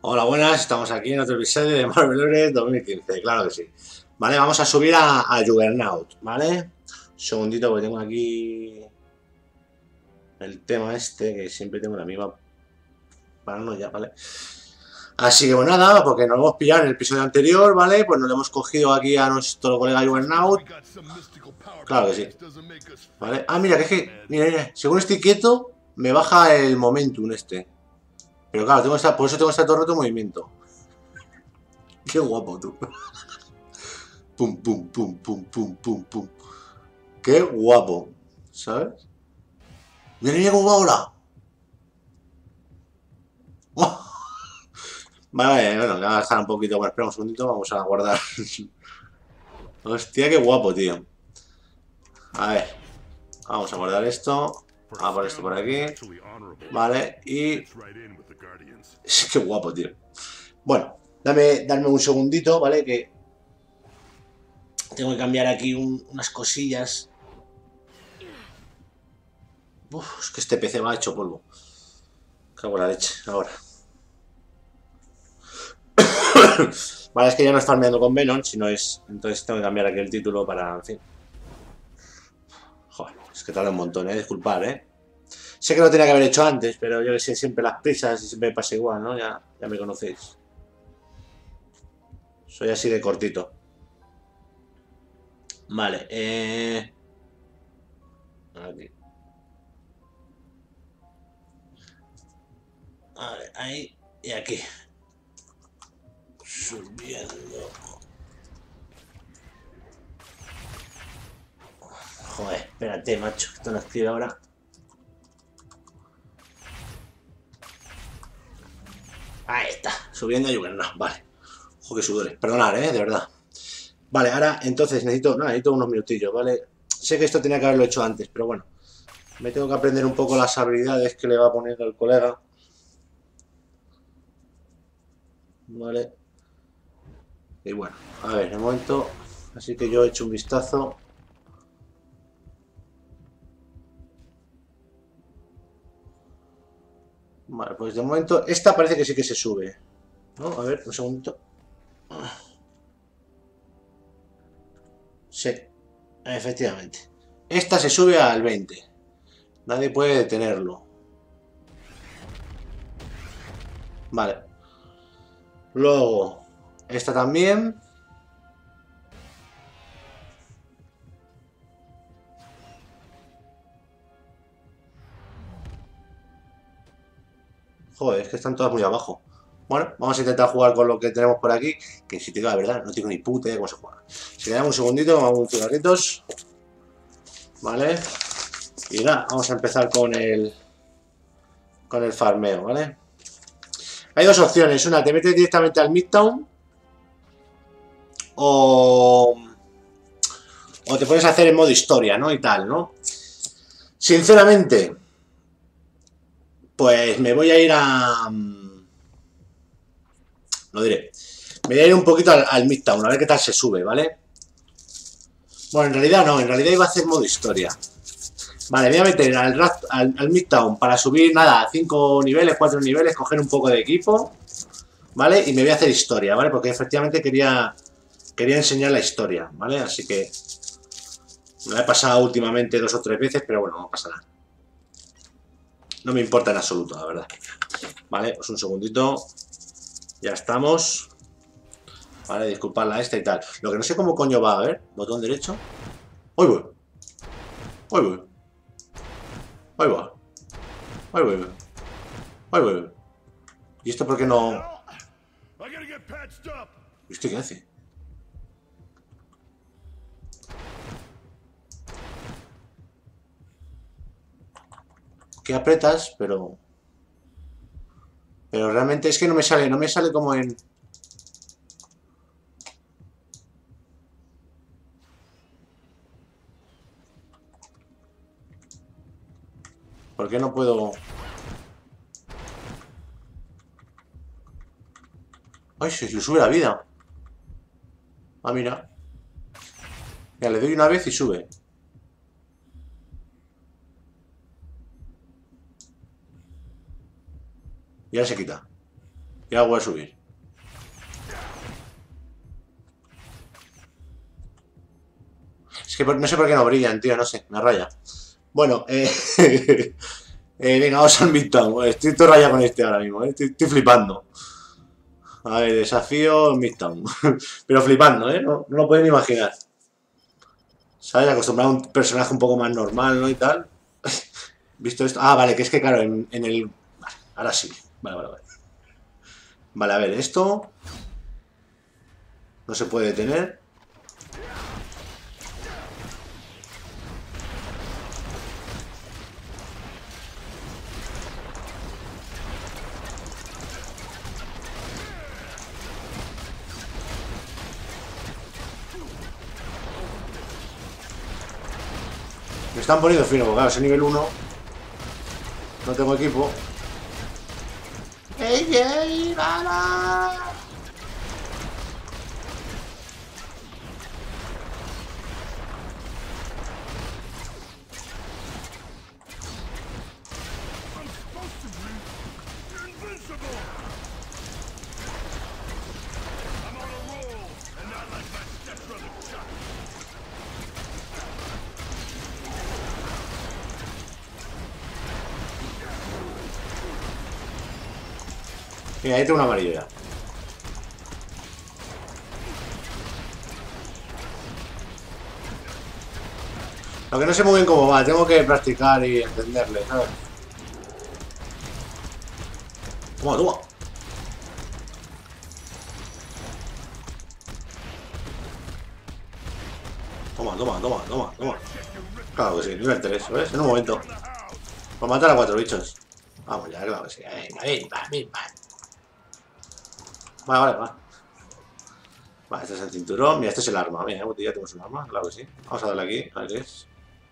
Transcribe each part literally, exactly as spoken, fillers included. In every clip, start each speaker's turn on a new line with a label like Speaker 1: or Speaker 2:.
Speaker 1: Hola, buenas, estamos aquí en otro episodio de Marvel Heroes dos mil quince, claro que sí. Vale, vamos a subir a, a Juggernaut, ¿vale? Un segundito, porque tengo aquí el tema este, que siempre tengo la misma paranoia, ¿vale? Así que bueno, nada, porque nos hemos pillado en el episodio anterior, ¿vale? Pues nos lo hemos cogido aquí a nuestro colega Juggernaut. Claro que sí. ¿Vale? Ah, mira, que es que, mira, mira, según estoy quieto, me baja el momentum este. Pero claro, tengo esta, por eso tengo esta torre de movimiento. Qué guapo, tú. Pum, pum, pum, pum, pum, pum, pum. Qué guapo, ¿sabes? Mira, mira cómo va ahora. ¡Oh! Vale, bueno, voy a dejar un poquito. Bueno, espera un segundito, vamos a guardar. Hostia, qué guapo, tío. A ver, vamos a guardar esto. Vamos a poner esto por aquí. Vale, y... Qué guapo, tío. Bueno, dame, dame un segundito, ¿vale? Que tengo que cambiar aquí un, unas cosillas. Uf, es que este P C me ha hecho polvo. Cago en la leche, ahora. Vale, es que ya no es farmeando con Venom, sino es... Entonces tengo que cambiar aquí el título para... En fin. Joder, es que tarda un montón, eh. Disculpad, eh. Sé que lo tenía que haber hecho antes, pero yo que sé, siempre las prisas y siempre me pasa igual, ¿no? Ya, ya me conocéis. Soy así de cortito. Vale, eh... Aquí. Vale, ahí y aquí. Subiendo. Joder, espérate, macho, esto no activa ahora. Ahí está, subiendo y bueno, no, vale. Ojo, que sudores, perdonad, eh, de verdad. Vale, ahora entonces necesito, no, necesito unos minutillos, ¿vale? Sé que esto tenía que haberlo hecho antes, pero bueno. Me tengo que aprender un poco las habilidades que le va a poner al colega. Vale. Y bueno, a ver, de momento, así que yo he hecho un vistazo. Vale, pues de momento, esta parece que sí que se sube, ¿no? A ver, un segundito. Sí, efectivamente. Esta se sube al veinte. Nadie puede detenerlo. Vale. Luego, esta también. Joder, es que están todas muy abajo. Bueno, vamos a intentar jugar con lo que tenemos por aquí. Que si te digo la verdad, no tengo ni puta idea de cómo se juega. Si le damos un segundito, vamos a un cigarritos. Vale. Y nada, vamos a empezar con el... Con el farmeo, ¿vale? Hay dos opciones. Una, te metes directamente al Midtown. O... O te puedes hacer en modo historia, ¿no? Y tal, ¿no? Sinceramente, pues me voy a ir a... Lo diré. Me voy a ir un poquito al, al Midtown, a ver qué tal se sube, ¿vale? Bueno, en realidad no, en realidad iba a hacer modo historia. Vale, me voy a meter al, al, al Midtown para subir, nada, cinco niveles, cuatro niveles, coger un poco de equipo, ¿vale? Y me voy a hacer historia, ¿vale? Porque efectivamente quería, quería enseñar la historia, ¿vale? Así que me la he pasado últimamente dos o tres veces, pero bueno, no pasa nada. No me importa en absoluto, la verdad. Vale, pues un segundito. Ya estamos. Vale, disculpad la esta y tal. Lo que no sé cómo coño va, a ver. Botón derecho. ¡Ahí voy! ¡Ahí voy! ¡Ahí va! ¡Ahí voy! ¡Ahí voy! ¿Y esto por qué no...? ¿Y esto qué hace? Que apretas, pero... Pero realmente es que no me sale, no me sale como en... ¿Por qué no puedo...? ¡Ay, se le sube la vida! Ah, mira. Mira, le doy una vez y sube. Y ahora se quita. Y Ya voy a subir. Es que no sé por qué no brillan, tío, no sé, me raya. Bueno, eh, eh venga, vamos al Midtown. Estoy todo rayado con este ahora mismo, ¿eh? estoy, estoy flipando. A ver, desafío Midtown. Pero flipando, ¿eh? No, no lo pueden imaginar. ¿Sabes? Acostumbrado a un personaje un poco más normal, ¿no? Y tal. ¿Visto esto? Ah, vale, que es que claro, en, en el... Vale, ahora sí. Vale, vale, vale. Vale, a ver, esto... No se puede detener. Me están poniendo fino, porque claro, ese nivel uno. No tengo equipo. ¡Ey, ey, bala! Mira, ahí tengo un amarillo ya. Lo que no sé muy bien cómo va, tengo que practicar y entenderle, ¿sabes? Toma, toma. Toma, toma, toma, toma, toma. Claro que sí, nivel tres, ¿ves? En un momento. Por matar a cuatro bichos. Vamos ya, claro que sí. Venga, venga, venga. Vale, vale, vale. Vale, este es el cinturón. Mira, este es el arma. Mira, ya tenemos un arma, claro que sí. Vamos a darle aquí, a ver qué es.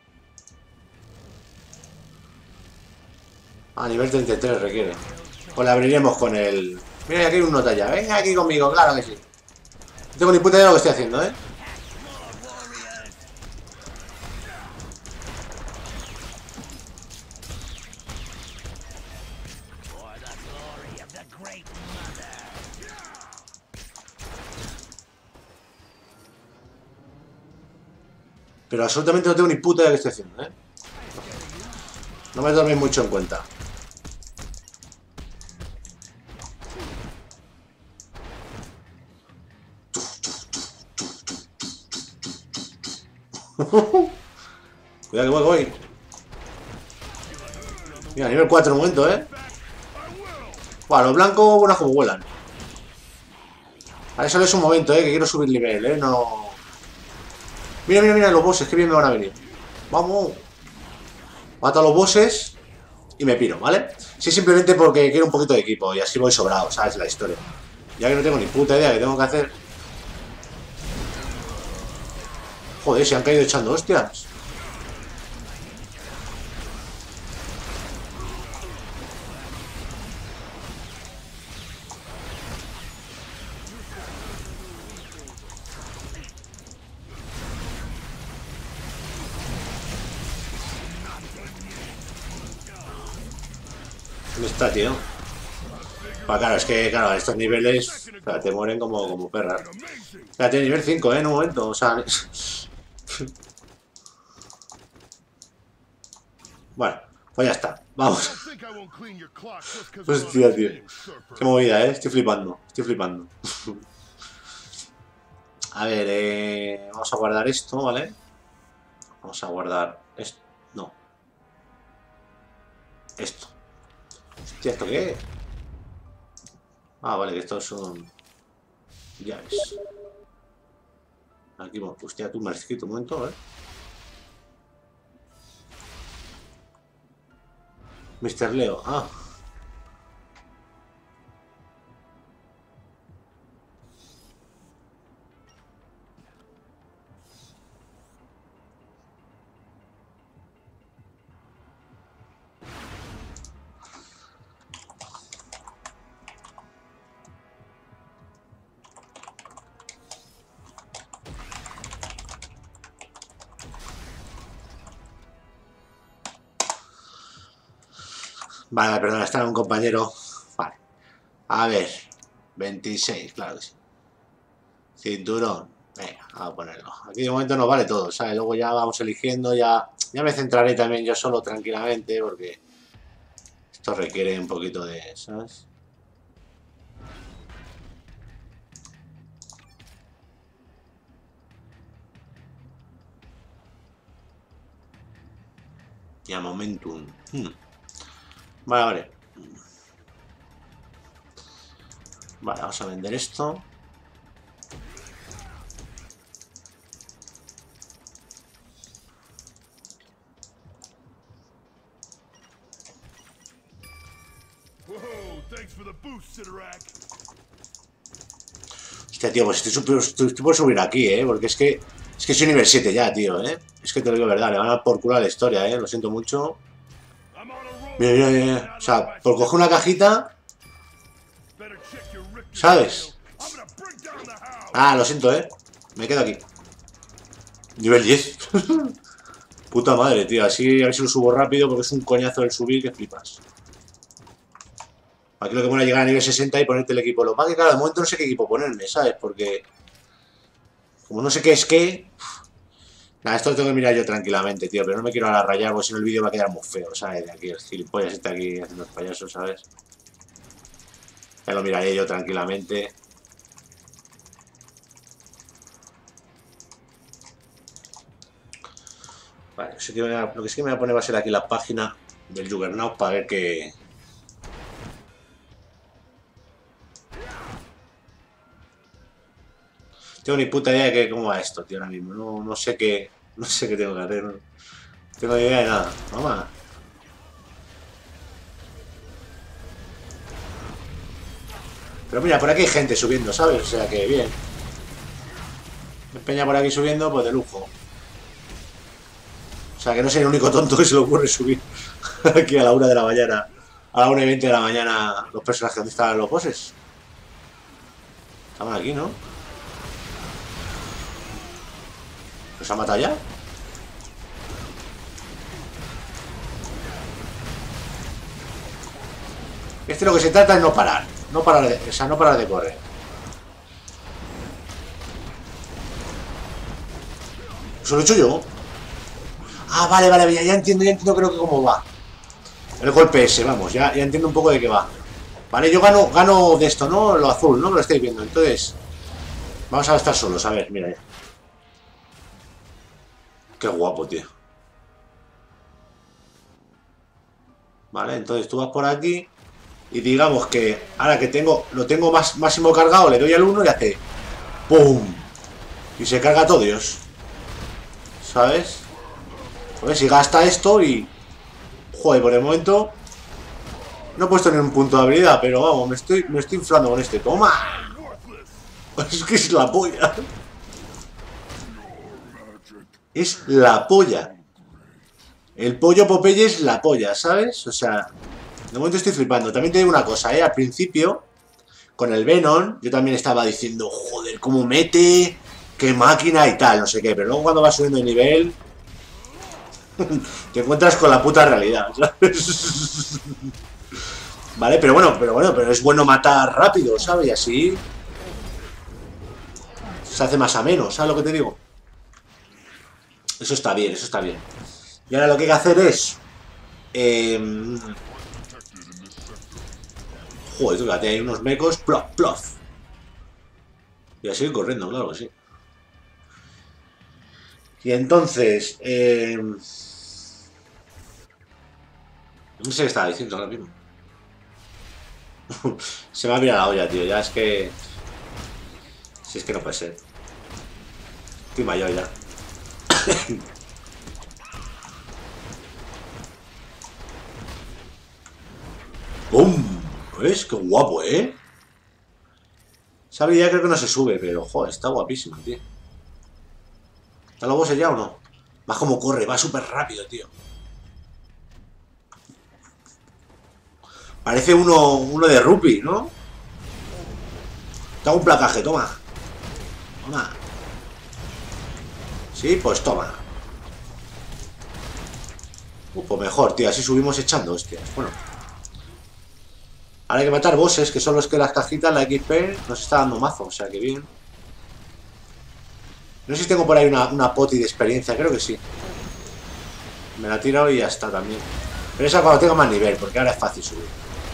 Speaker 1: Ah, nivel treinta y tres requiere. Pues la abriremos con el... Mira, aquí hay un nota ya. Venga aquí conmigo, claro que sí. No tengo ni puta idea de lo que estoy haciendo, ¿eh? Pero absolutamente no tengo ni puta idea de qué estoy haciendo, ¿eh? No me toméis mucho en cuenta. Cuidado que voy, voy. Mira, nivel cuatro un momento, ¿eh? Buah, los blancos, buenas como vuelan. Vale, solo es un momento, ¿eh? Que quiero subir nivel, ¿eh? No... Mira, mira, mira los bosses, que bien me van a venir. Vamos. Mato a los bosses y me piro, ¿vale? Sí, simplemente porque quiero un poquito de equipo y así voy sobrado, ¿sabes? La historia. Ya que no tengo ni puta idea de qué tengo que hacer. Joder, se han caído echando hostias. ¿Dónde está, tío? Pues claro, es que, claro, a estos niveles, o sea, te mueren como, como perras. Espérate, nivel cinco, ¿eh? En un momento, o sea... Bueno, pues ya está. Vamos. Hostia, tío. Qué movida, ¿eh? Estoy flipando. Estoy flipando. A ver, eh... vamos a guardar esto, ¿vale? Vamos a guardar esto. No. Esto. Hostia, ¿esto qué es? Ah, vale, que estos son... llaves. Aquí, bueno, hostia, tú me has escrito un momento, ¿eh? mister Leo, ah. Vale, perdona, está un compañero. Vale. A ver. veintiséis, claro que sí. Cinturón. Venga, vamos a ponerlo. Aquí de momento nos vale todo, ¿sabes? Luego ya vamos eligiendo, ya, ya me centraré también yo solo tranquilamente, porque esto requiere un poquito de, ¿sabes? Ya, momentum. Hmm. Vale, vale. Vale, vamos a vender esto. Hostia, tío, pues estoy, estoy, estoy por subir aquí, ¿eh? Porque es que... Es que soy nivel siete ya, tío, ¿eh? Es que te lo digo verdad, le van a dar por culo a la historia, ¿eh? Lo siento mucho. Mira, mira, mira. O sea, por coger una cajita... ¿Sabes? Ah, lo siento, ¿eh? Me quedo aquí. Nivel diez. Puta madre, tío. Así a ver si lo subo rápido porque es un coñazo el subir que flipas. Aquí lo que bueno es llegar a nivel sesenta y ponerte el equipo. Lo que pasa es que, claro, de momento no sé qué equipo ponerme, ¿sabes? Porque... Como no sé qué es qué... Nada, esto lo tengo que mirar yo tranquilamente, tío. Pero no me quiero ahora rayar porque si no el vídeo va a quedar muy feo, ¿sabes? De aquí el gilipollas está aquí haciendo los payasos, ¿sabes? Ya lo miraré yo tranquilamente. Vale, lo que sí que me voy a poner va a ser aquí la página del Juggernaut para ver qué... Tengo ni puta idea de que, cómo va esto, tío, ahora mismo. No, no sé qué... No sé qué tengo que hacer. No tengo ni idea de nada. Mamá. Pero mira, por aquí hay gente subiendo, ¿sabes? O sea que bien. Me peña por aquí subiendo, pues de lujo. O sea que no soy el único tonto que se le ocurre subir aquí a la una de la mañana. A la una y veinte de la mañana los personajes donde están los bosses. Estaban aquí, ¿no? ¿Los ha matado ya? Este lo que se trata es no parar. No parar de, o sea, no parar de correr. ¿Eso lo he hecho yo? Ah, vale, vale, ya, ya entiendo, ya entiendo creo que cómo va. El golpe ese, vamos, ya, ya entiendo un poco de qué va. Vale, yo gano, gano de esto, ¿no? Lo azul, ¿no? Lo estáis viendo. Entonces, vamos a estar solos, a ver, mira ya. Qué guapo, tío. Vale, entonces tú vas por aquí. Y digamos que ahora que tengo lo tengo más máximo cargado, le doy al uno y hace ¡pum! Y se carga todo Dios. ¿Sabes? A ver si gasta esto y... Joder, por el momento... No he puesto ni un punto de habilidad, pero vamos, me estoy, me estoy inflando con este. ¡Toma! Es que es la polla. Es la polla. El pollo Popeye es la polla, ¿sabes? O sea... De momento estoy flipando. También te digo una cosa, ¿eh? Al principio, con el Venom, yo también estaba diciendo, joder, cómo mete, qué máquina y tal, no sé qué. Pero luego cuando vas subiendo de nivel, te encuentras con la puta realidad, ¿sabes? Vale, pero bueno, pero bueno, pero es bueno matar rápido, ¿sabes? Y así se hace más ameno, ¿sabes lo que te digo? Eso está bien, eso está bien. Y ahora lo que hay que hacer es... Eh, Joder, fíjate, hay unos mecos, plof, plof. Y a seguir corriendo, claro que sí. Y entonces, eh... no sé qué estaba diciendo ahora mismo. Se me ha mirado la olla, tío, ya es que... Si es que no puede ser. Estoy mayor ya. ¡Bum! ¿Ves? Qué guapo, ¿eh? Esa habilidad creo que no se sube, pero, joder, está guapísima, tío. ¿Están los bosses ya o no? Va como corre, va súper rápido, tío. Parece uno, uno de Rupi, ¿no? Te hago un placaje, toma. Toma. Sí, pues toma. Uh, pues mejor, tío, así subimos echando hostias. Bueno. Ahora hay que matar bosses, que son los que las cajitas, la X P, nos está dando mazo, o sea que bien. No sé si tengo por ahí una, una poti de experiencia, creo que sí. Me la he tirado y ya está también. Pero esa cuando tenga más nivel, porque ahora es fácil subir.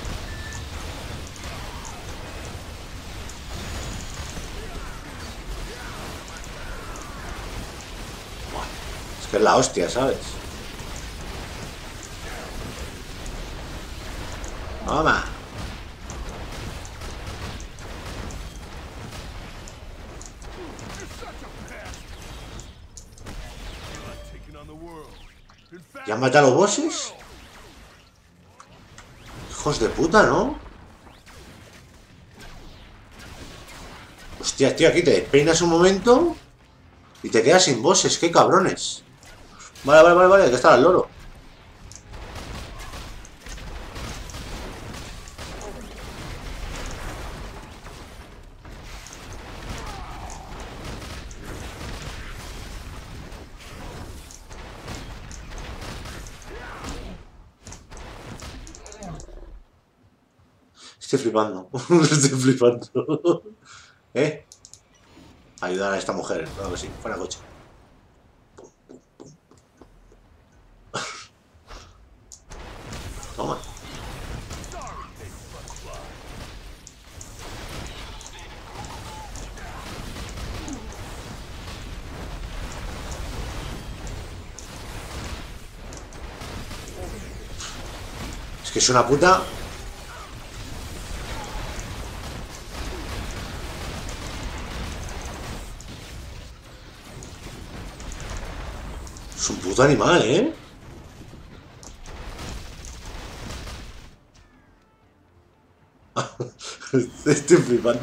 Speaker 1: Es que es la hostia, ¿sabes? Toma. ¿Ya han matado a los bosses? Hijos de puta, ¿no? Hostia, tío, aquí te despeinas un momento y te quedas sin bosses, qué cabrones. Vale, vale, vale, vale, que está el loro. Estoy flipando. Estoy flipando. ¿Eh? Ayudar a esta mujer, claro que sí. Fuera coche. Toma. Es que es una puta... Es un puto animal, ¿eh? Estoy flipando.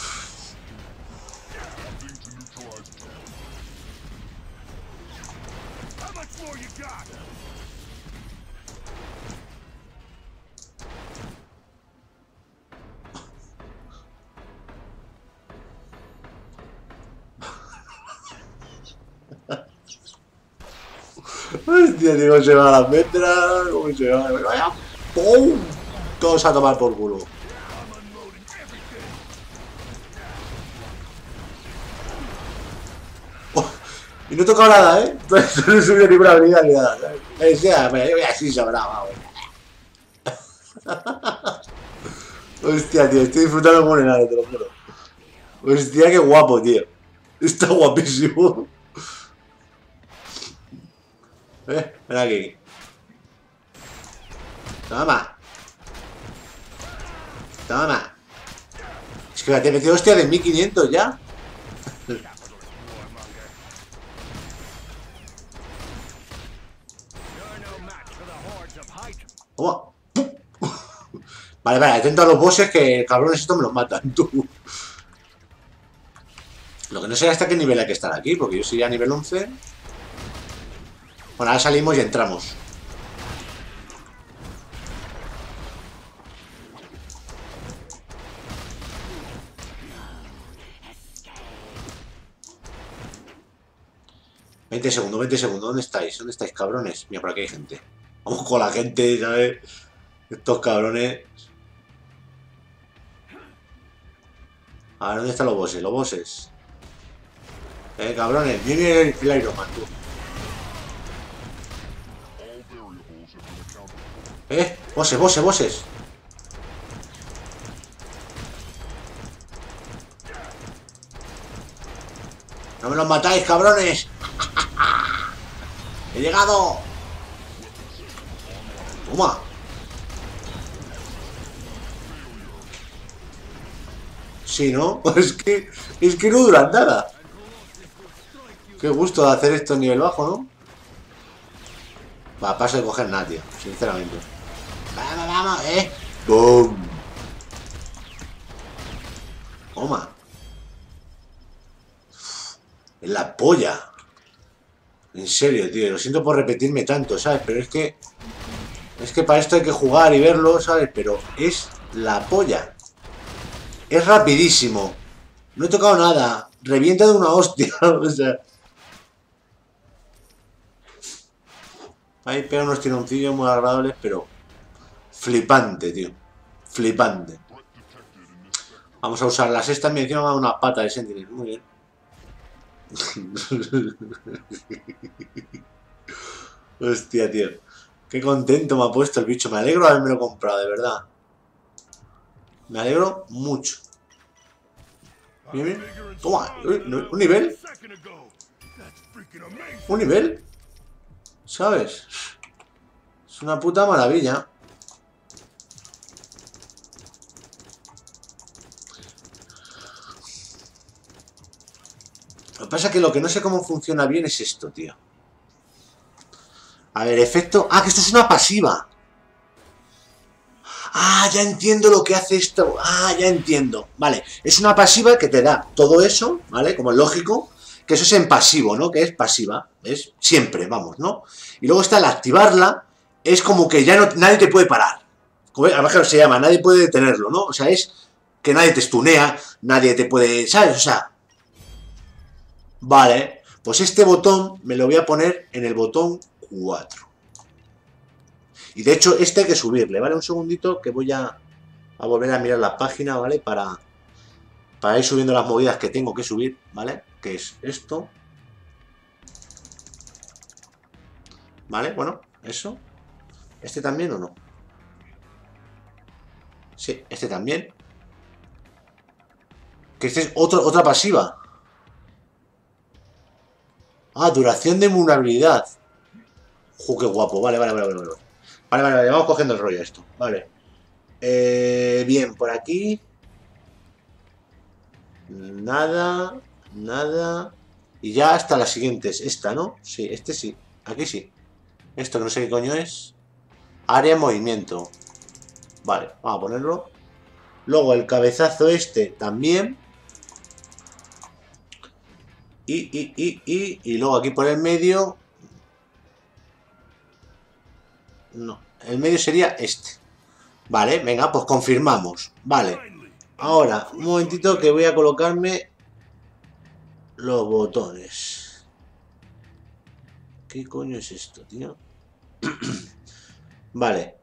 Speaker 1: Hostia, tío, cómo se va a las metras, cómo se va, vaya, ¡pum! Todos a tomar por culo. Oh, y no he tocado nada, ¿eh? No he subido ninguna habilidad ni nada, ¿sabes? Me decía, me voy así sobraba, güey. Hostia, tío, estoy disfrutando como un enano, te lo juro. Hostia, qué guapo, tío. Está guapísimo. Eh, ven aquí. Toma. Toma. Es que te he metido hostia de mil quinientos ya. Toma. Vale, vale, atento a los bosses que cabrones estos me los matan, tú. Lo que no sé hasta qué nivel hay que estar aquí, porque yo soy ya nivel once. Bueno, ahora salimos y entramos. veinte segundos, veinte segundos. ¿Dónde estáis? ¿Dónde estáis, cabrones? Mira, por aquí hay gente. Vamos con la gente, ¿sabes? Estos cabrones. A ver, ¿dónde están los bosses? Los bosses. Eh, cabrones. Viene el, el Iron Man, tú. Eh, bosses, bosses, bosses. No me los matáis, cabrones. He llegado. Toma. Sí, ¿no? Es que, es que no duran nada. Qué gusto de hacer esto en nivel bajo, ¿no? Va, paso de coger nada, tío. Sinceramente. Vamos, vamos, eh. ¡Bum! Toma. Es la polla. En serio, tío. Lo siento por repetirme tanto, ¿sabes? Pero es que... Es que para esto hay que jugar y verlo, ¿sabes? Pero es la polla. Es rapidísimo. No he tocado nada. Revienta de una hostia. O sea... Ahí pega unos tironcillos muy agradables, pero... Flipante, tío. Flipante. Vamos a usar la sexta, me encima una pata de Sentinel. Muy bien. Hostia, tío. Qué contento me ha puesto el bicho. Me alegro de haberme lo comprado, de verdad. Me alegro mucho. Bien, bien. Toma, un nivel. Un nivel. ¿Sabes? Es una puta maravilla. Lo que pasa es que lo que no sé cómo funciona bien es esto, tío. A ver, efecto... Ah, que esto es una pasiva. Ah, ya entiendo lo que hace esto. Ah, ya entiendo. Vale, es una pasiva que te da todo eso, ¿vale? Como es lógico, que eso es en pasivo, ¿no? Que es pasiva, es siempre, vamos, ¿no? Y luego está el activarla, es como que ya no, nadie te puede parar. Como, además que se llama, nadie puede detenerlo, ¿no? O sea, es que nadie te stunea, nadie te puede... ¿Sabes? O sea... Vale, pues este botón me lo voy a poner en el botón cuatro. Y de hecho este hay que subirle, ¿vale? Un segundito que voy a, a volver a mirar la página, ¿vale? Para, para ir subiendo las movidas que tengo que subir, ¿vale? Que es esto. ¿Vale? Bueno, eso. ¿Este también o no? Sí, este también. Que este es otro, otra pasiva. Ah, duración de vulnerabilidad. ¡Jo, qué guapo! Vale, vale, vale, vale, vale. Vale, vale, vale, vamos cogiendo el rollo esto. Vale. Eh, bien, por aquí. Nada, nada. Y ya hasta las siguientes. Esta, ¿no? Sí, este sí. Aquí sí. Esto que no sé qué coño es. Área de movimiento. Vale, vamos a ponerlo. Luego el cabezazo este también. Y, y, y, y, y luego aquí por el medio. No, el medio sería este. Vale, venga, pues confirmamos. Vale, ahora, un momentito que voy a colocarme los botones. ¿Qué coño es esto, tío? Vale.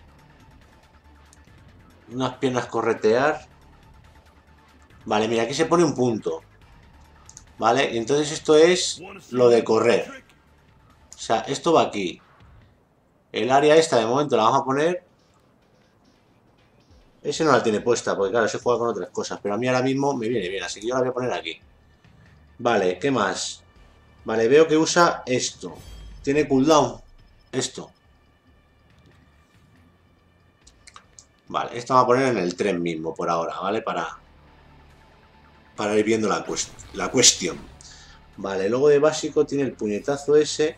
Speaker 1: Unas piernas corretear. Vale, mira, aquí se pone un punto. Vale, y entonces esto es lo de correr. O sea, esto va aquí. El área esta de momento la vamos a poner. Ese no la tiene puesta, porque claro, se juega con otras cosas. Pero a mí ahora mismo me viene bien, así que yo la voy a poner aquí. Vale, ¿qué más? Vale, veo que usa esto. Tiene cooldown. Esto. Vale, esto vamos a poner en el tren mismo por ahora, ¿vale? Para, para ir viendo la, cuest la cuestión. Vale, luego de básico tiene el puñetazo ese.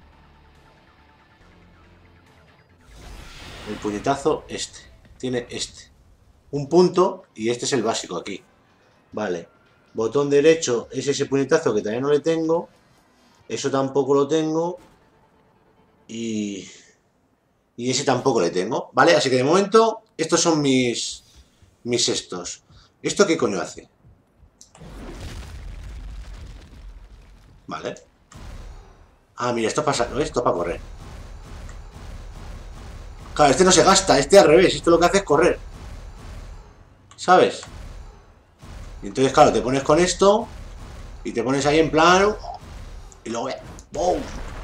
Speaker 1: El puñetazo este. Tiene este. Un punto y este es el básico aquí. Vale. Botón derecho es ese puñetazo que todavía no le tengo. Eso tampoco lo tengo. Y... Y ese tampoco le tengo. Vale, así que de momento estos son mis... Mis estos. ¿Esto qué coño hace? Vale. Ah, mira, esto es para, esto es para correr. Claro, este no se gasta, este al revés. Esto lo que hace es correr. ¿Sabes? Y entonces, claro, te pones con esto y te pones ahí en plan y luego ve. ¡Boom!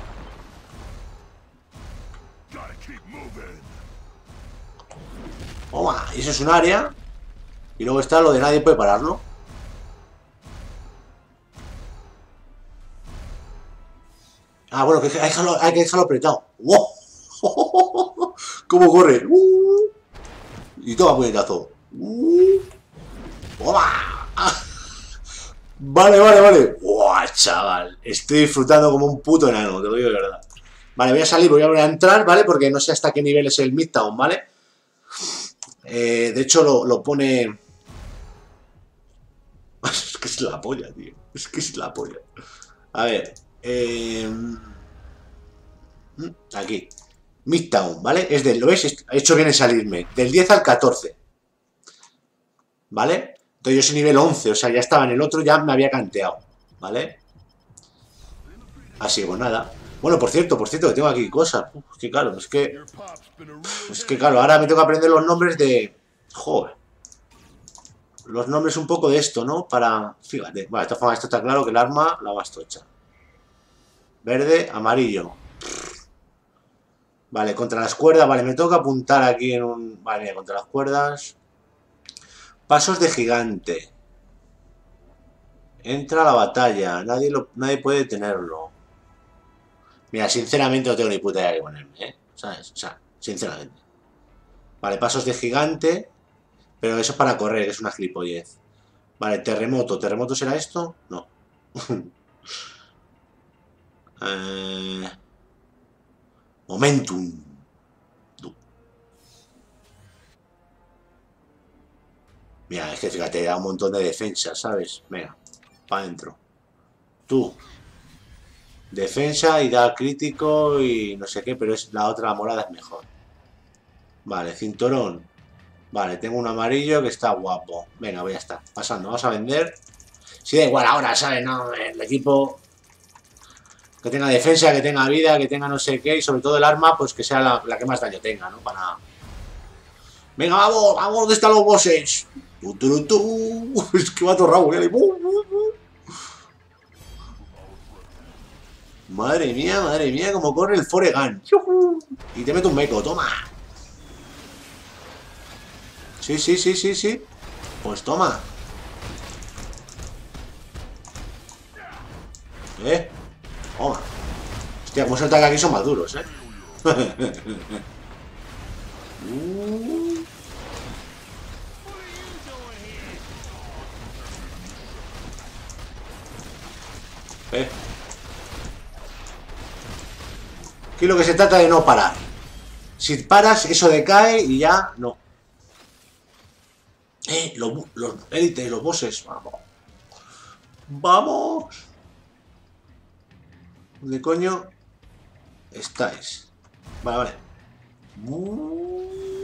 Speaker 1: Toma, y eso es un área. Y luego está lo de nadie puede pararlo. Ah, bueno, que hay que dejarlo, hay que dejarlo apretado. ¡Wow! ¿Cómo corre? Uh, y toma puñetazo. Uh, ¡Toma! Vale, vale, vale. ¡Wow, chaval! Estoy disfrutando como un puto enano, te lo digo de verdad. Vale, voy a salir, voy a volver a entrar, ¿vale? Porque no sé hasta qué nivel es el Midtown, ¿vale? Eh, de hecho, lo, lo pone... Es que es la polla, tío. Es que es la polla. A ver. Eh... Aquí. Midtown, ¿vale? Es del... ¿Lo ves? He hecho bien en salirme. Del diez al catorce. ¿Vale? Entonces yo soy nivel once, o sea, ya estaba en el otro, ya me había canteado. ¿Vale? Así que pues nada. Bueno, por cierto, por cierto, que tengo aquí cosas. Uf, es que claro, es que... Es que claro, ahora me tengo que aprender los nombres de... Joder. Los nombres un poco de esto, ¿no? Para... Fíjate. Vale, de esta forma esto está claro que el arma la más tocha. Verde, amarillo. Vale, contra las cuerdas. Vale, me toca apuntar aquí en un... Vale, mira, contra las cuerdas. Pasos de gigante. Entra a la batalla. Nadie, lo... Nadie puede detenerlo. Mira, sinceramente no tengo ni puta idea que ponerme, ¿eh? ¿Sabes? O sea, sinceramente. Vale, pasos de gigante. Pero eso es para correr, que es una gilipollez. Vale, terremoto. ¿Terremoto será esto? No. eh... Momentum. Mira, es que fíjate, da un montón de defensa, ¿sabes? Venga, para adentro. Tú. Defensa y da crítico y no sé qué, pero es la otra morada es mejor. Vale, cinturón. Vale, tengo un amarillo que está guapo. Venga, voy a estar pasando. Vamos a vender. Si da igual ahora, ¿sabes? No, el equipo que tenga defensa, que tenga vida, que tenga no sé qué y sobre todo el arma, pues que sea la, la que más daño tenga, ¿no? Para... Venga, vamos, vamos, ¿dónde están los bosses? Tú, tú, tú. Es que va todo rabo, ¿eh? Madre mía, madre mía, como corre el Foregan. Y te meto un meco, toma. Sí, sí, sí, sí, sí. Pues toma. Eh. Toma. Hostia, como se nota que aquí son más duros, eh. uh. Eh. Aquí lo que se trata de no parar. Si paras, eso decae y ya no. Eh, los, los élites, los bosses. Vamos. Vamos. ¿Dónde coño estáis? Vale, vale. Uh.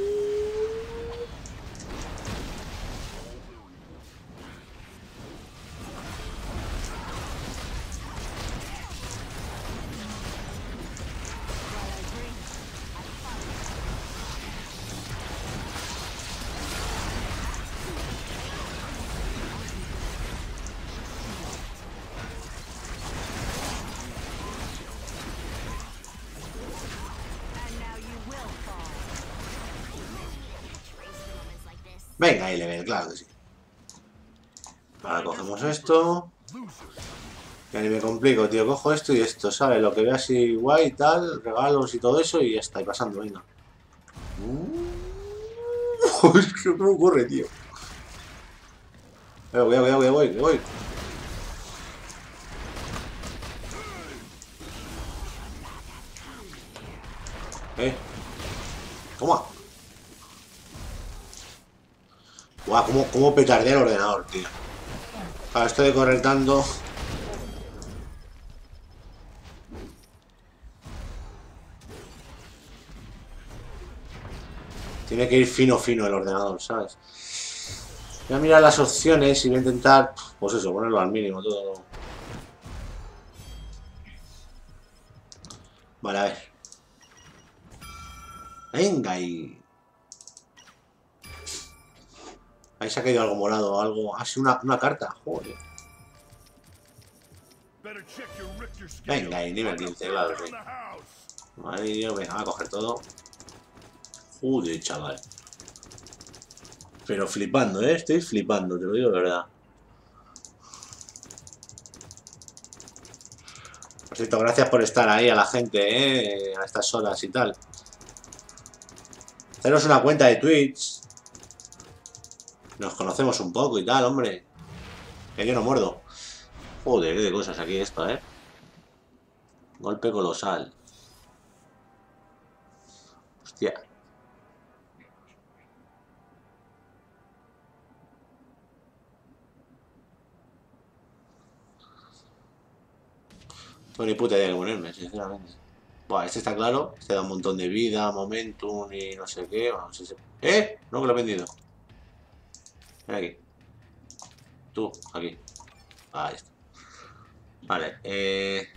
Speaker 1: Venga, ahí le ven, claro que sí. Ahora cogemos esto. Ya ni me complico, tío. Cojo esto y esto, ¿sabes? Lo que vea así guay y tal, regalos y todo eso y ya está, y pasando, venga. Uh, es que no ocurre, tío. Voy, voy, voy, voy, voy, voy. Eh. Toma. Guau, cómo, cómo petardea el ordenador, tío. Claro, esto de correr tanto. Tiene que ir fino, fino el ordenador, ¿sabes? Voy a mirar las opciones y voy a intentar, pues eso, ponerlo al mínimo todo. Vale, a ver. Venga y... Ahí se ha caído algo morado o algo. Ah, sí, una, una carta. Joder. Venga, y nivel quince, claro, sí. Amarillo, venga, va a coger todo. Joder, chaval. Pero flipando, ¿eh? Estoy flipando, te lo digo de verdad. Por cierto, gracias por estar ahí a la gente, ¿eh? A estas horas y tal. Haceros una cuenta de Twitch. Nos conocemos un poco y tal, hombre. Que yo no muerdo. Joder, qué de cosas aquí esto, ¿eh? Golpe colosal. Hostia. No ni puta idea de ponerme, sinceramente. Buah, este está claro. Este da un montón de vida, momentum y no sé qué. No sé si... ¿Eh? No, que lo he vendido. Ven aquí. Tú, aquí. Ahí está. Vale, eh...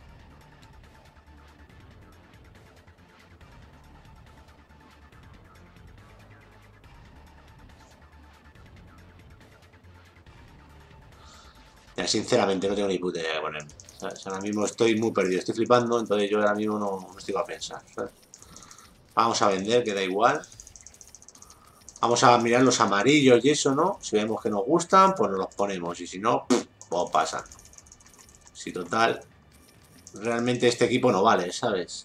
Speaker 1: Ya, sinceramente no tengo ni puta idea de ponerme, ¿sabes? Ahora mismo estoy muy perdido, estoy flipando, entonces yo ahora mismo no, no estoy a pensar, ¿sabes? Vamos a vender, que da igual. Vamos a mirar los amarillos y eso, ¿no? Si vemos que nos gustan, pues nos los ponemos. Y si no, pues pasa. Si total, realmente este equipo no vale, ¿sabes?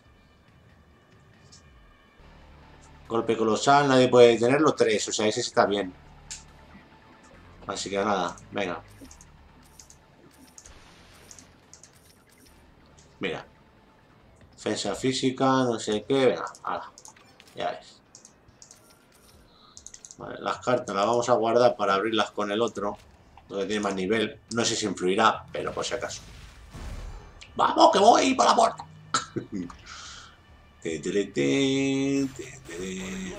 Speaker 1: Golpe colosal, nadie puede tenerlo, tres. O sea, ese está bien. Así que nada, venga. Mira. Defensa física, no sé qué. Venga, ala. Ya ves. Vale, las cartas las vamos a guardar para abrirlas con el otro. Donde tiene más nivel. No sé si influirá, pero por si acaso. ¡Vamos, que voy para la puerta! Te, te, te, te, te, te.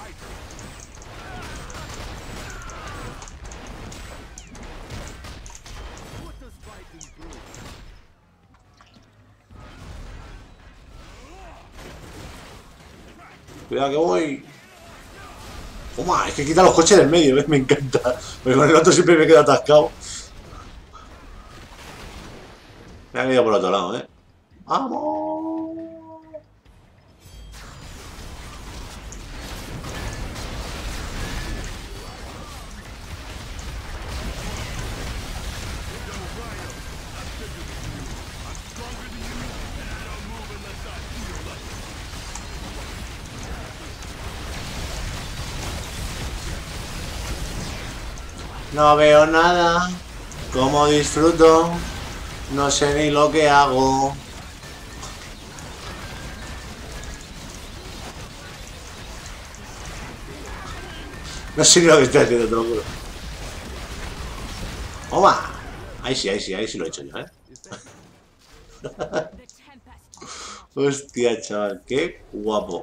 Speaker 1: Cuidado que voy. Toma, es que quita los coches del medio, ¿ves? Me encanta. Porque con el otro siempre me quedo atascado. Me han ido por otro lado, ¿eh? ¡Vamos! No veo nada. ¿Cómo disfruto? No sé ni lo que hago. No sé ni lo que estoy haciendo, te lo juro. ¡Toma! Ahí sí, ahí sí, ahí sí lo he hecho yo, ¿eh? Hostia, chaval, qué guapo.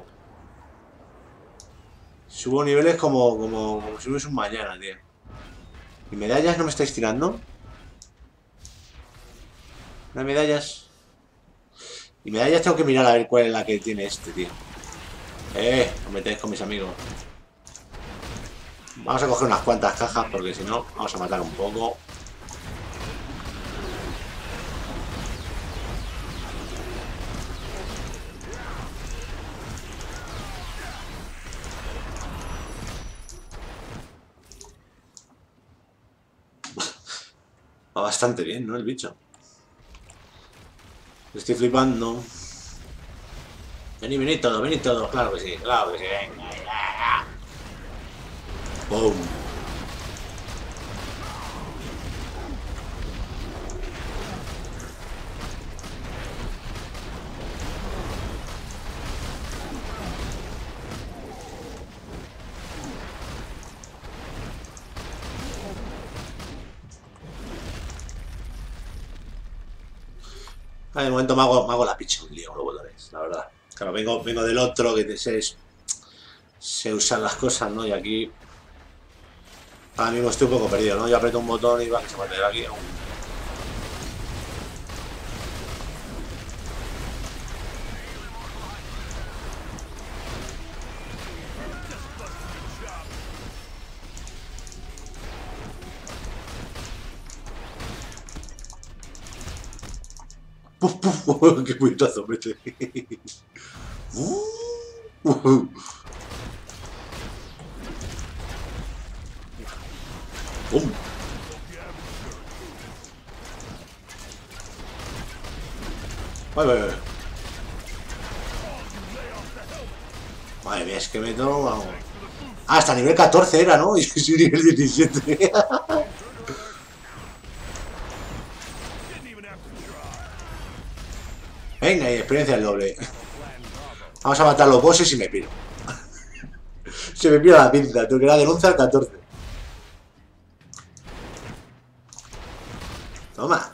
Speaker 1: Subo niveles como, como, como si hubiese un mañana, tío. ¿Y medallas no me estáis tirando? ¿No hay medallas? Y medallas tengo que mirar a ver cuál es la que tiene este, tío. Eh, os metéis con mis amigos. Vamos a coger unas cuantas cajas porque si no, vamos a matar un poco. Va bastante bien, ¿no? El bicho. Estoy flipando. Venid, venid todos, venid todos. Claro que sí, claro que sí. Venga, ya. ¡Pum! Ah, de momento me hago, me hago la picha un lío con los botones, la verdad. Claro, vengo, vengo del otro que te sé, sé usar las cosas, ¿no? Y aquí ahora mismo estoy un poco perdido, ¿no? Yo aprieto un botón y va que se va a meter aquí. ¡Puf, puf! ¡Qué puñetazo, mete! ¡Uh! ¡Uh! ¡Pum! ¡Vale, vale, vale! Madre mía, es que me tomo... Ah, hasta nivel catorce era, ¿no? Y es que soy nivel diecisiete. Venga, y experiencia el doble. Vamos a matar los bosses y me piro. Se me pira la pinza, tú que era del once al catorce. Toma.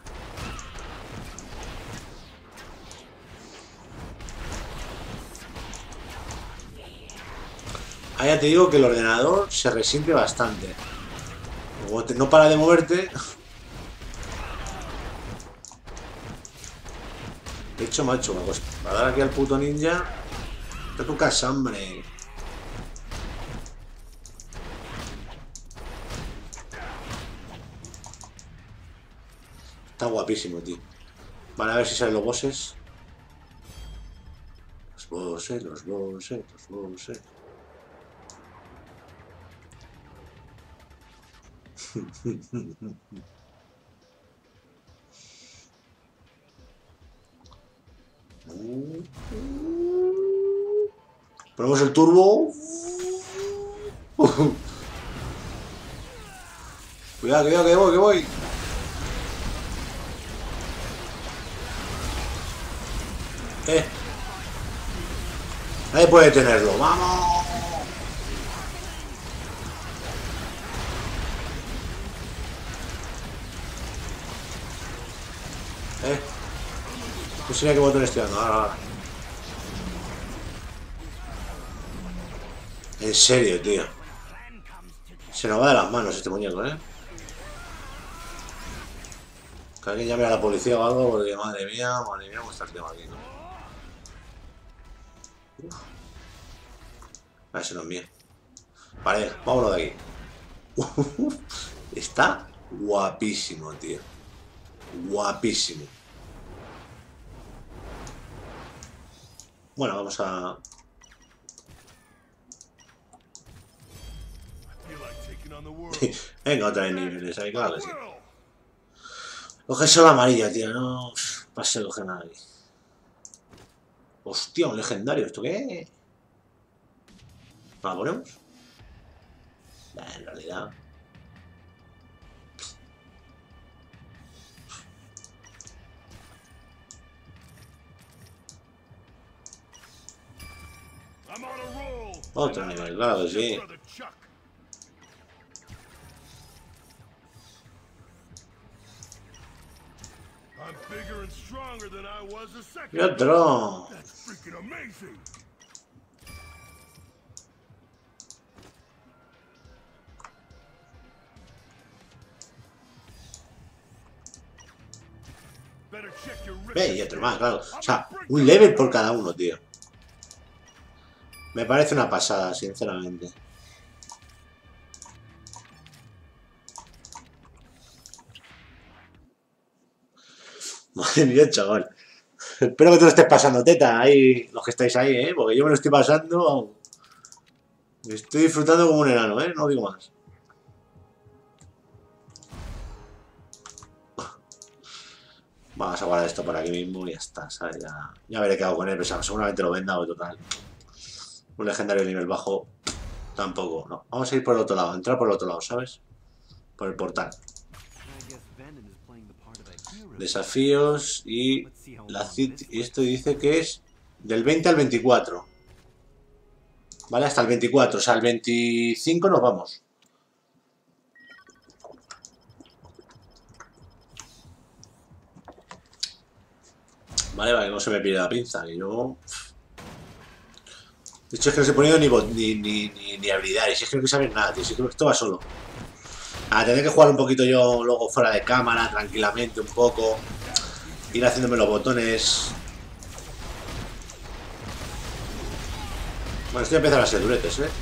Speaker 1: Ah, ya te digo que el ordenador se resiente bastante. Como no para de moverte. De hecho, macho, me va a dar aquí al puto ninja. Te tu casa, hombre. Está guapísimo, tío. Vale, a ver si salen los bosses. Los bosses, los bosses, los bosses. Ponemos el turbo. Cuidado, cuidado, que voy, que voy. Eh. Nadie puede tenerlo. ¡Vamos! Eh. No sé ni a qué botón estoy dando. Ahora, ahora. En serio, tío. Se nos va de las manos este muñeco, ¿eh? Que alguien llame a la policía o algo, porque madre mía, madre mía, cómo está el tema aquí, ¿no? Uf. A ver si no es mío. Vale, vámonos de aquí. Está guapísimo, tío. Guapísimo. Bueno, vamos a... Venga, otra vez niveles ahí, claro que sí. Coge solo amarilla, tío, no pase a coger nada aquí. Hostia, un legendario, ¿esto qué? ¿No la ponemos? Nah, en realidad... Otro nivel, claro que sí. Y otro. Ve, y otro más, claro. O sea, un level por cada uno, tío. Me parece una pasada, sinceramente. Madre mía, chaval. Espero que te lo estés pasando, teta, ahí, los que estáis ahí, ¿eh? Porque yo me lo estoy pasando... Me estoy disfrutando como un enano, ¿eh? No digo más. Vamos a guardar esto por aquí mismo y ya está, ¿sabes? Ya, ya veré qué hago con él, pero seguramente lo venda o total. Un legendario de nivel bajo, tampoco, no. Vamos a ir por el otro lado, entrar por el otro lado, ¿sabes? Por el portal. Desafíos y la cita, y esto dice que es del veinte al veinticuatro. Vale, hasta el veinticuatro, o sea, el veinticinco nos vamos. Vale, vale, no se me pide la pinza, que yo... De hecho es que no se he ponido ni, ni, ni, ni, ni habilidades, es que no quiero saber nada, tío, es que esto va solo. A tener que jugar un poquito yo luego fuera de cámara, tranquilamente un poco. Ir haciéndome los botones. Bueno, estoy empezando a ser duretes, ¿eh?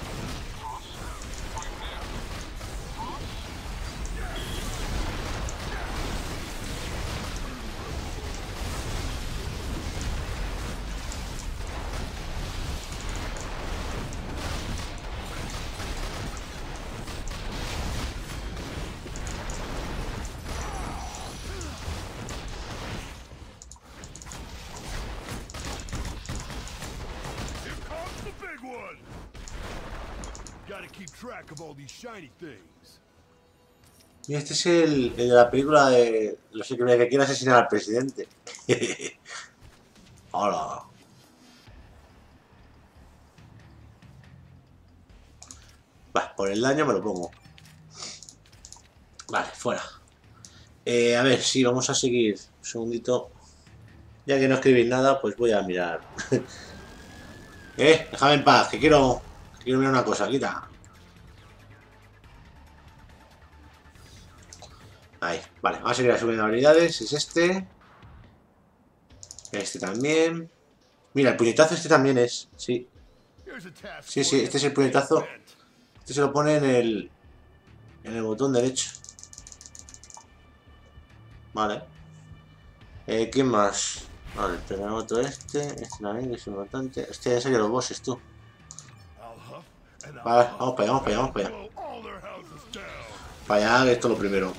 Speaker 1: Y este es el, el de la película de... Lo sé que que quiere asesinar al presidente. Hola. Vale, por el daño me lo pongo. Vale, fuera. Eh, a ver, sí, vamos a seguir. Un segundito. Ya que no escribís nada, pues voy a mirar. eh, déjame en paz, que quiero... Que quiero mirar una cosa, quita. Ahí, vale, vamos a seguir subiendo habilidades. Es este. Este también. Mira, el puñetazo este también es. Sí. Sí, sí, este es el puñetazo. Este se lo pone en el... En el botón derecho. Vale. Eh, ¿quién más? Vale, el terremoto este, este también que es importante. Hostia, en serio los bosses, tú. Vale, vamos para allá, vamos para allá, vamos para allá. Para allá, que esto es lo primero.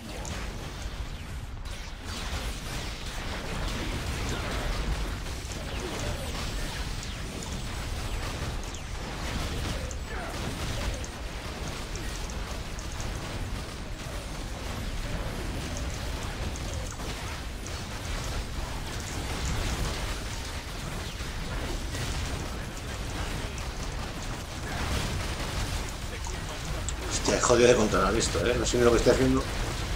Speaker 1: Hostia, es jodido de controlar esto, eh. No sé ni lo que estoy haciendo.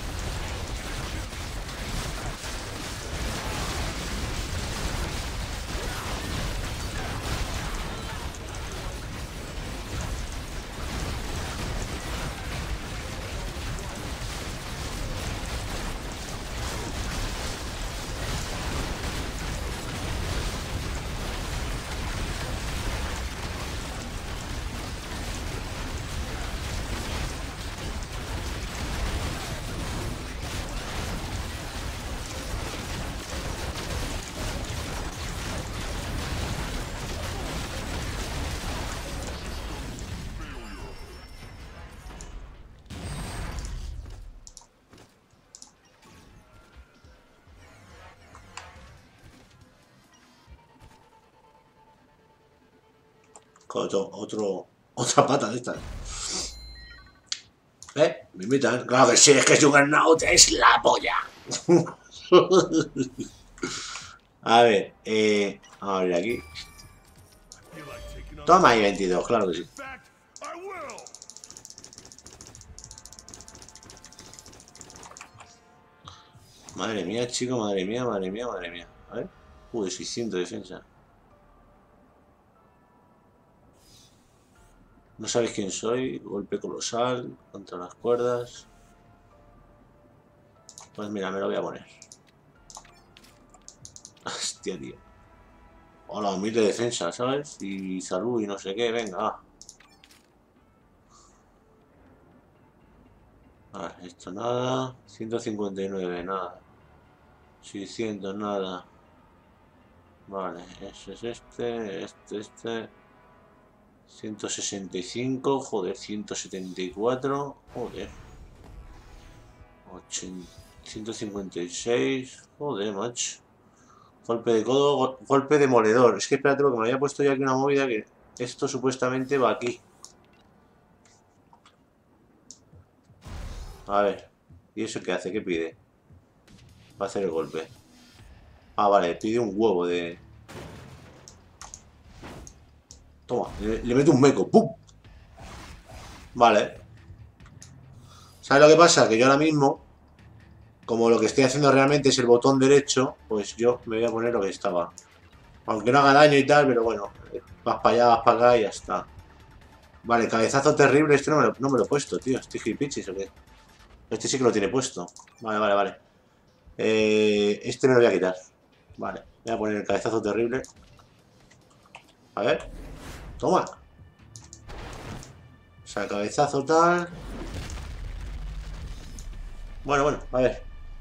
Speaker 1: Otro, otro, otra pata de estas. ¿Eh? Me invitan. Claro que sí, es que es Juggernaut, es la polla. A ver, eh. A ver, aquí. Toma ahí veintidós, claro que sí. Madre mía, chico, madre mía, madre mía, madre mía. A ver. Uy, seiscientos de defensa. No sabéis quién soy. Golpe colosal. Contra las cuerdas. Pues mira, me lo voy a poner. Hostia, tío. Hola, mil de defensa, ¿sabes? Y salud y no sé qué, venga, va. A ver, esto nada. ciento cincuenta y nueve, nada. seiscientos, nada. Vale, ese es este, este, este. ciento sesenta y cinco, joder, ciento setenta y cuatro, joder. ochenta, ciento cincuenta y seis, joder, macho. Golpe de codo, golpe demoledor. Es que espérate, lo que me había puesto yo aquí una movida que esto supuestamente va aquí. A ver, ¿y eso qué hace? ¿Qué pide? Va a hacer el golpe. Ah, vale, pide un huevo de... Toma, le, le meto un meco, ¡pum! Vale. ¿Sabes lo que pasa? Que yo ahora mismo, como lo que estoy haciendo realmente es el botón derecho, pues yo me voy a poner lo que estaba. Aunque no haga daño y tal, pero bueno, vas para allá, vas para acá y ya está. Vale, cabezazo terrible, este no me lo, no me lo he puesto, tío. ¿Estoy gilipichis o qué? Este sí que lo tiene puesto. Vale, vale, vale. Eh, este me lo voy a quitar. Vale, voy a poner el cabezazo terrible. A ver. Toma. O sea, cabezazo tal. Bueno, bueno, a ver.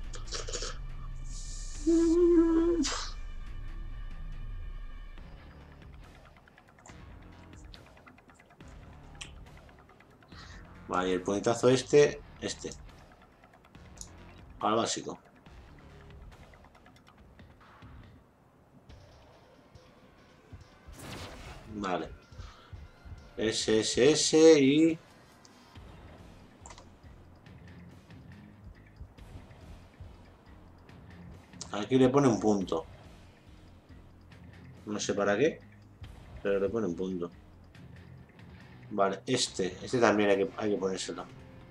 Speaker 1: Vale, y el puñetazo este, este. Al básico. Vale. S, S, S y... Aquí le pone un punto. No sé para qué, pero le pone un punto. Vale, este. Este también hay que, hay que ponérselo.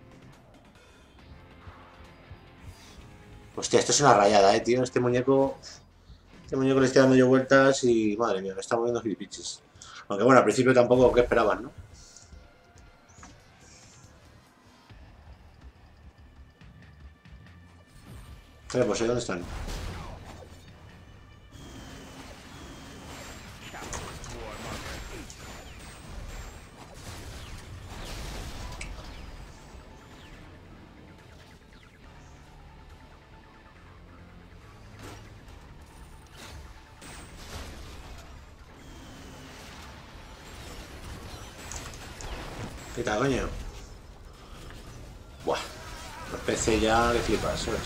Speaker 1: Hostia, esto es una rayada, eh, tío. Este muñeco... Este muñeco le estoy dando yo vueltas y... Madre mía, me está moviendo gilipichis. Aunque bueno, al principio tampoco, ¿qué esperaban, no? Vale, pues ahí, ¿dónde están? Quita, coño. Buah. El P C ya le flipas, ¿sabes?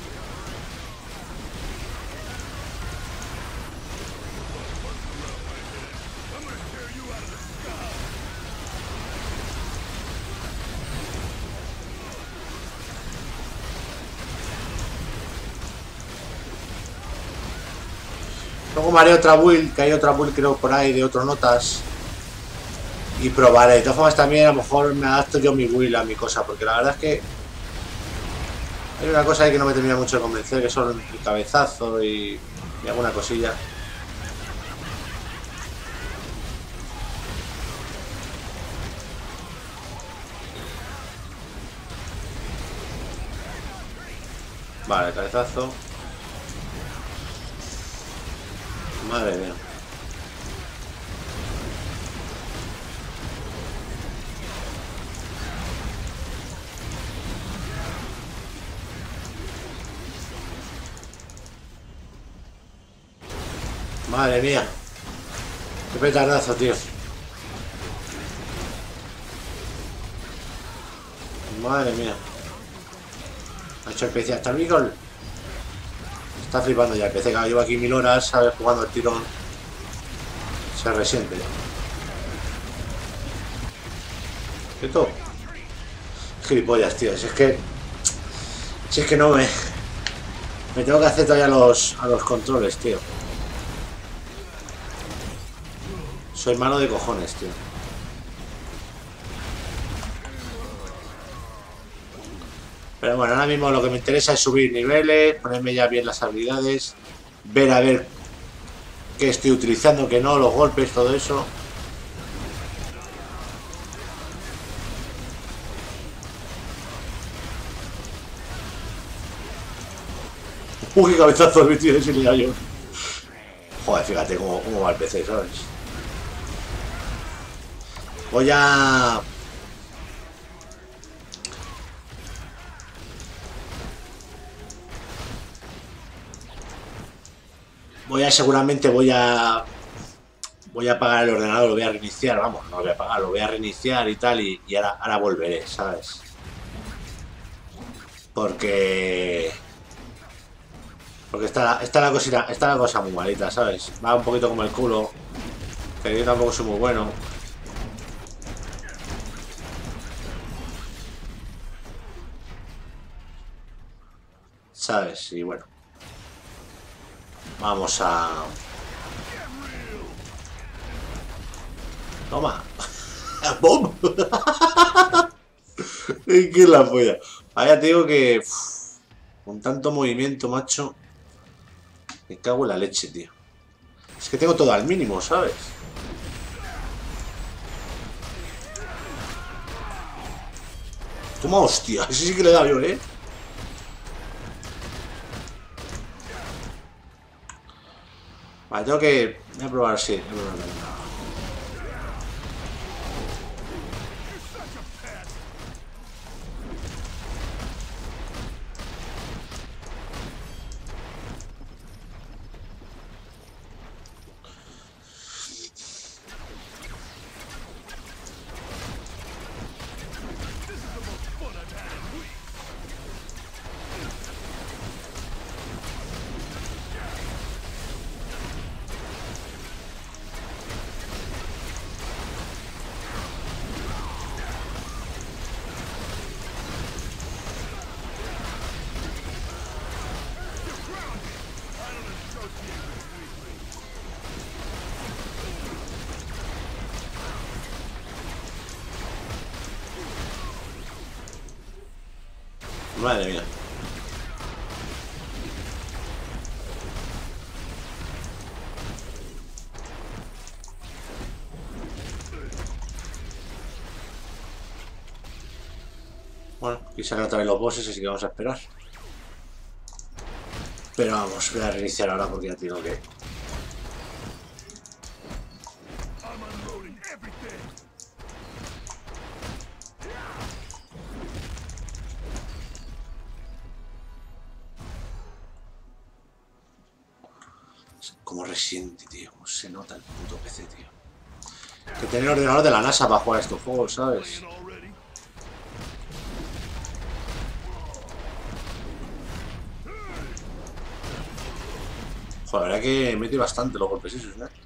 Speaker 1: Luego me haré otra build, que hay otra build creo por ahí de otros notas. Y probaré. De todas formas también a lo mejor me adapto yo mi build a mi cosa, porque la verdad es que hay una cosa ahí que no me termina mucho de convencer, que son el cabezazo y, y alguna cosilla. Vale, cabezazo. Madre mía. Madre mía. Qué petardazo, tío. Madre mía. Ha hecho el P C hasta el Micol. Está flipando ya el P C, que llevo aquí mil horas, ¿sabes? Jugando el tirón. Se resiente. ¿Quieto? Gilipollas, tío. Si es que... Si es que no me... Me tengo que hacer todavía los, a los controles, tío. Soy malo de cojones, tío. Pero bueno, ahora mismo lo que me interesa es subir niveles, ponerme ya bien las habilidades, ver a ver qué estoy utilizando, qué no, los golpes, todo eso. Uy, qué cabezazo el tío de ese yo. Joder, fíjate cómo, cómo va el P C, ¿sabes? Voy a... Voy a seguramente voy a... Voy a apagar el ordenador, lo voy a reiniciar, vamos, no lo voy a apagar, lo voy a reiniciar y tal, y, y ahora, ahora volveré, ¿sabes? Porque... Porque está, está, la cosita, está la cosa muy malita, ¿sabes? Va un poquito como el culo. Que yo tampoco soy muy bueno. ¿Sabes? Y bueno. Vamos a... Toma. ¡Bom! ¿Qué es la polla? Vaya, te digo que... Uf, con tanto movimiento, macho... Me cago en la leche, tío. Es que tengo todo al mínimo, ¿sabes? Toma, hostia. Ese sí que le da yo, ¿eh? Vale, tengo que... Voy a probar, sí. Voy a probar. Madre mía. Bueno, aquí sacan otra vez los bosses, así que vamos a esperar. Pero vamos, voy a reiniciar ahora porque ya tengo que... Como resiente, tío. Se nota el puto P C, tío. Que tener ordenador de la NASA para jugar a estos juegos, ¿sabes? Pues la verdad que mete bastante los golpes esos, ¿eh?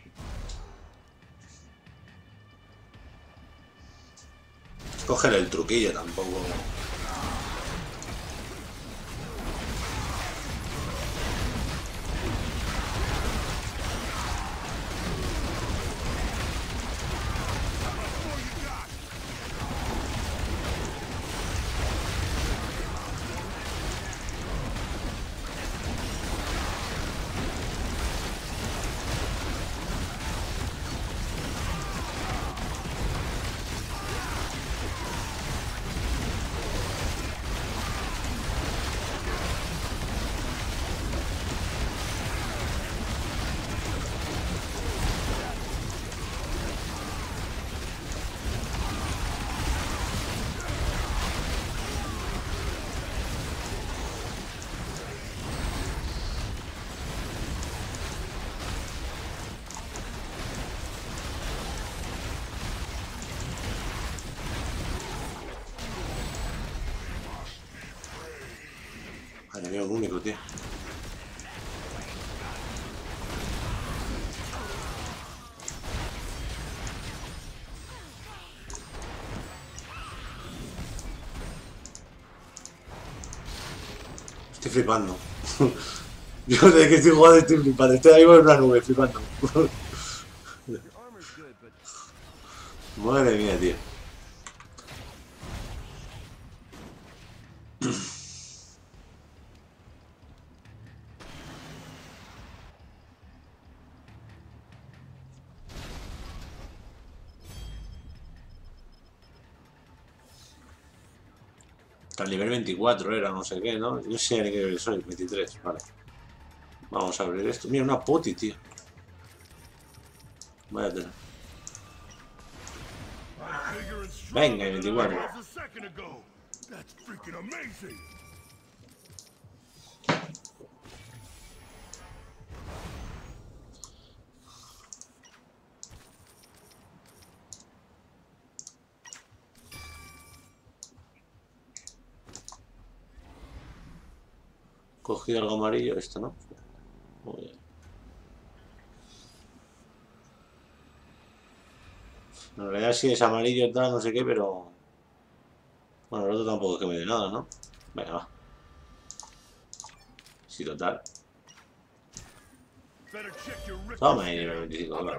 Speaker 1: Coger el truquillo tampoco. Madre mía, un único, tío. Estoy flipando. Yo desde que estoy jugando estoy flipando. Estoy ahí en una nube flipando. Madre mía, tío. Hasta el nivel veinticuatro era, no sé qué, ¿no? Yo sé ni qué soy, veintitrés, vale. Vamos a abrir esto. Mira, una poti, tío. Vaya tela. Venga, veinticuatro. Cogido algo amarillo, esto, ¿no? Muy bien. En realidad sí es amarillo tal, no sé qué, pero... Bueno, el otro tampoco es que me dé nada, ¿no? Venga, va. Sí, total. Toma ahí, nivel veinticinco, claro.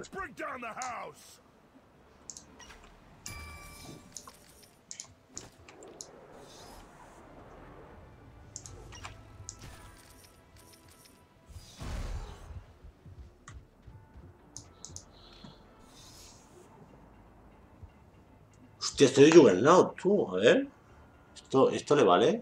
Speaker 1: Hostia, estoy de Juggernaut, tú, a ver. ¿Esto, ¿Esto le vale?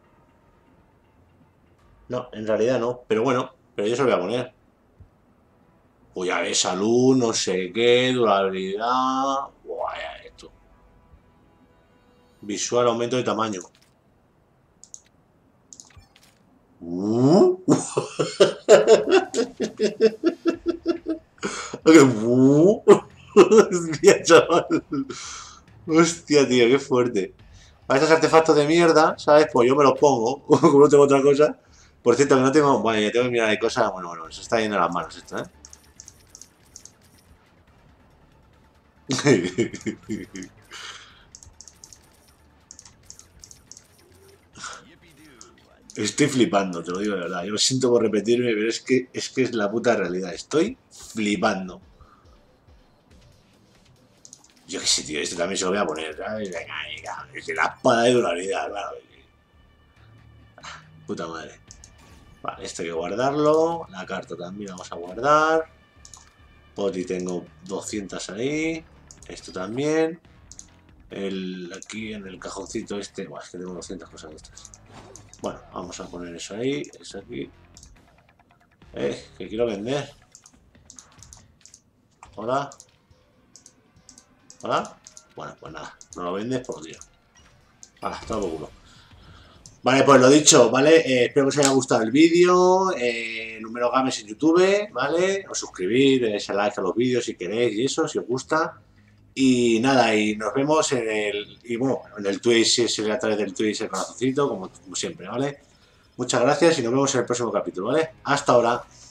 Speaker 1: No, en realidad no, pero bueno, pero yo se lo voy a poner. Pues ya ves, salud, no sé qué, durabilidad... Buah, ya esto. Visual, aumento de tamaño. Uh. uh. Hostia, chaval. Hostia, tío, qué fuerte. Para estos artefactos de mierda, ¿sabes? Pues yo me los pongo, como no tengo otra cosa. Por cierto, que no tengo... Bueno, ya tengo que mirar de cosas... Bueno, bueno, se está yendo a las manos esto, ¿eh? Estoy flipando, te lo digo de verdad. Yo lo siento por repetirme, pero es que es que es la puta realidad. Estoy flipando. Yo qué sé, tío, este también se lo voy a poner, ¿sabes? Venga, venga, es la espada de durabilidad, claro. Puta madre. Vale, esto hay que guardarlo. La carta también vamos a guardar. Poti tengo doscientas ahí. Esto también. El, aquí en el cajoncito este. Buah, es que tengo doscientas cosas de estas. Bueno, vamos a poner eso ahí. Eso aquí. Eh, que quiero vender. Hola. Hola. Bueno, pues nada. No lo vendes por tío. Hala, todo por culo. Vale, pues lo dicho, ¿vale? Eh, espero que os haya gustado el vídeo. Eh, Número Games en YouTube, ¿vale? Os suscribís, deis like a los vídeos si queréis y eso, si os gusta. Y nada, y nos vemos en el... Y bueno, en el Twitch, si es a través del Twitch, el corazoncito, como, como siempre, ¿vale? Muchas gracias y nos vemos en el próximo capítulo, ¿vale? Hasta ahora.